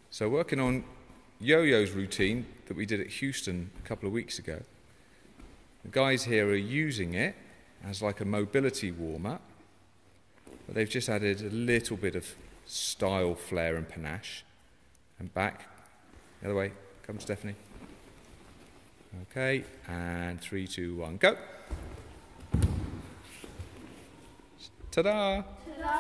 So working on Yo-Yo's routine that we did at Houston a couple of weeks ago. The guys here are using it as like a mobility warm-up, but they've just added a little bit of style, flair and panache. And back, the other way, come Stephanie. Okay, and 3, 2, 1, go. Ta-da! Ta-da!